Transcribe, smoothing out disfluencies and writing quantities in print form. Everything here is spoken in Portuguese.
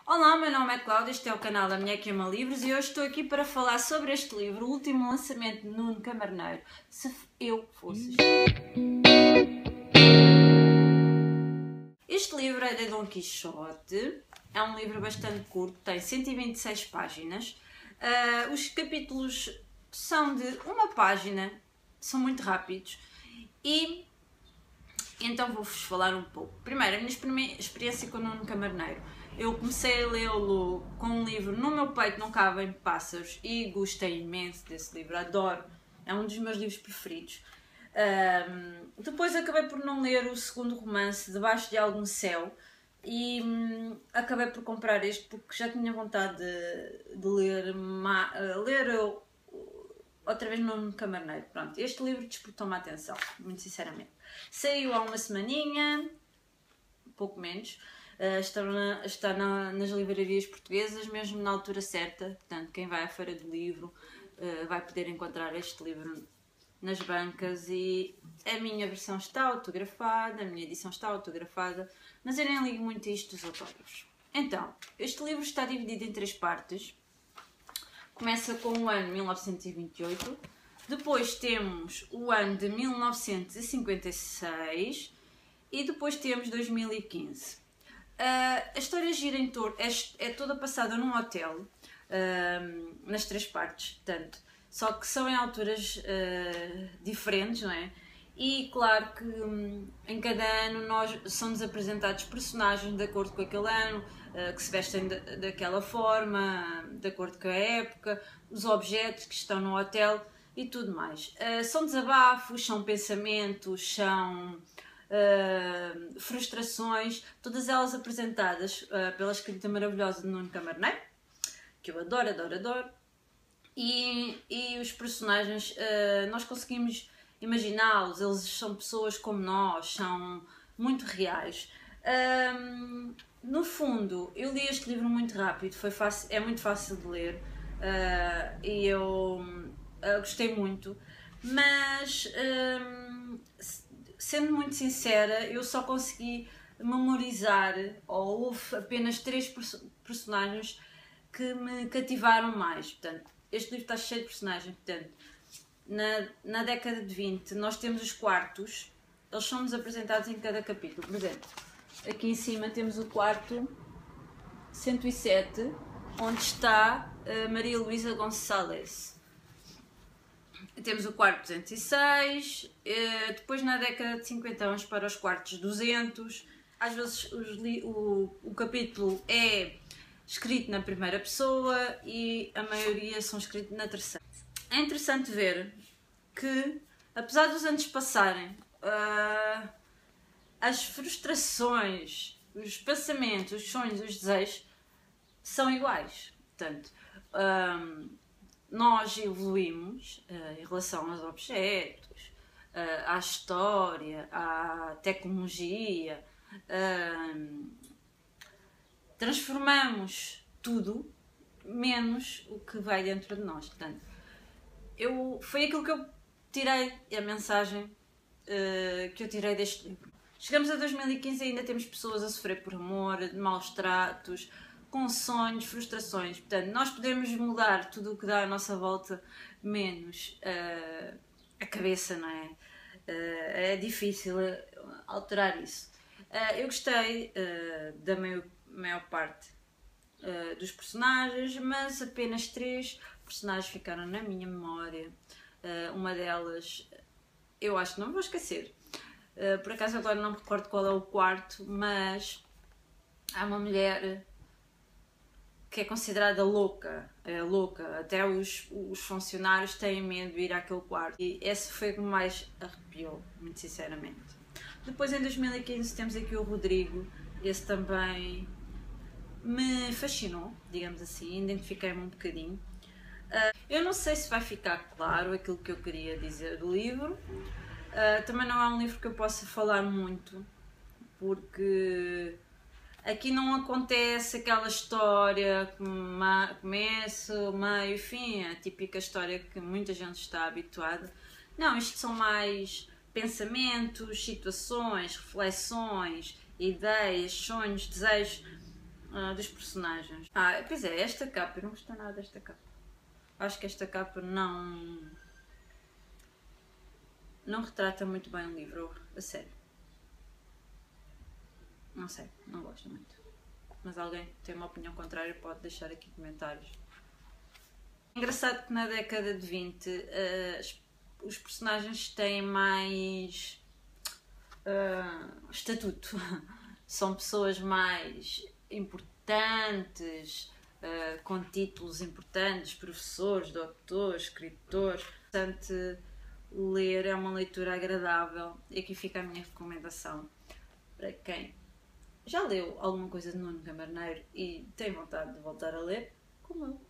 Olá, meu nome é Cláudia, este é o canal da Minha Que Ama Livros e hoje estou aqui para falar sobre este livro, o último lançamento de Nuno Camarneiro, Se Eu Fosse. Este livro é de Dom Quixote, é um livro bastante curto, tem 126 páginas. Os capítulos são de uma página, são muito rápidos e então vou-vos falar um pouco. Primeiro, a minha experiência com o Nuno Camarneiro. Eu comecei a lê-lo com um livro No Meu Peito Não Cabem Pássaros e gostei imenso desse livro, adoro, é um dos meus livros preferidos. Depois acabei por não ler o segundo romance, Debaixo de Algum Céu, e acabei por comprar este porque já tinha vontade de ler outra vez Nuno Camarneiro. Pronto, este livro despertou-me a atenção, muito sinceramente. Saiu há uma semaninha, pouco menos. Está nas livrarias portuguesas, mesmo na altura certa. Portanto, quem vai à feira do livro vai poder encontrar este livro nas bancas e a minha versão está autografada, a minha edição está autografada, mas eu nem ligo muito a isto dos autógrafos. Então, este livro está dividido em 3 partes. Começa com o ano 1928, depois temos o ano de 1956 e depois temos 2015. A história gira em torno, é toda passada num hotel, nas 3 partes, portanto, só que são em alturas diferentes, não é? E claro que em cada ano são-nos apresentados personagens de acordo com aquele ano, que se vestem daquela forma, de acordo com a época, os objetos que estão no hotel e tudo mais. São desabafos, são pensamentos, são frustrações, todas elas apresentadas pela escrita maravilhosa de Nuno Camarneiro, que eu adoro, adoro, adoro. E os personagens, nós conseguimos imaginá-los, eles são pessoas como nós, são muito reais. No fundo, eu li este livro muito rápido, é muito fácil de ler e eu gostei muito, mas sendo muito sincera, eu só consegui memorizar, ou houve apenas 3 personagens que me cativaram mais. Portanto, este livro está cheio de personagens. Portanto, na década de 20 nós temos os quartos, eles são-nos apresentados em cada capítulo. Por exemplo, aqui em cima temos o quarto 107, onde está Maria Luísa Gonçalves. Temos o quarto 206, depois na década de 50 vamos para os quartos 200. Às vezes o capítulo é escrito na primeira pessoa e a maioria são escritos na terceira. É interessante ver que, apesar dos anos passarem, as frustrações, os pensamentos, os sonhos, os desejos são iguais. Portanto, nós evoluímos em relação aos objetos, à história, à tecnologia, transformamos tudo menos o que vai dentro de nós. Portanto, foi aquilo que eu tirei, a mensagem que eu tirei deste livro. Chegamos a 2015 e ainda temos pessoas a sofrer por amor, de maus tratos, com sonhos, frustrações. Portanto, nós podemos mudar tudo o que dá à nossa volta, menos a cabeça, não é? É difícil alterar isso. Eu gostei da maior parte dos personagens, mas apenas 3 personagens ficaram na minha memória. Uma delas, eu acho que não me vou esquecer. Por acaso agora não me recordo qual é o quarto, mas há uma mulher que é considerada louca, até os funcionários têm medo de ir àquele quarto, e esse foi o que me mais arrepiou, muito sinceramente. Depois em 2015 temos aqui o Rodrigo, esse também me fascinou, digamos assim, identifiquei-me um bocadinho. Eu não sei se vai ficar claro aquilo que eu queria dizer do livro, também não é um livro que eu possa falar muito, porque aqui não acontece aquela história que começa, meio e fim, a típica história que muita gente está habituada. Não, isto são mais pensamentos, situações, reflexões, ideias, sonhos, desejos. dos personagens. Pois é, esta capa, eu não gostei nada desta capa. Acho que esta capa não retrata muito bem o livro, a sério. Não sei, não gosto muito. Mas alguém que tem uma opinião contrária pode deixar aqui comentários. Engraçado que na década de 20 os personagens têm mais estatuto. São pessoas mais importantes, com títulos importantes, professores, doutores, escritores. Portanto, ler é uma leitura agradável. E aqui fica a minha recomendação para quem já leu alguma coisa de Nuno Camarneiro e tem vontade de voltar a ler, como eu.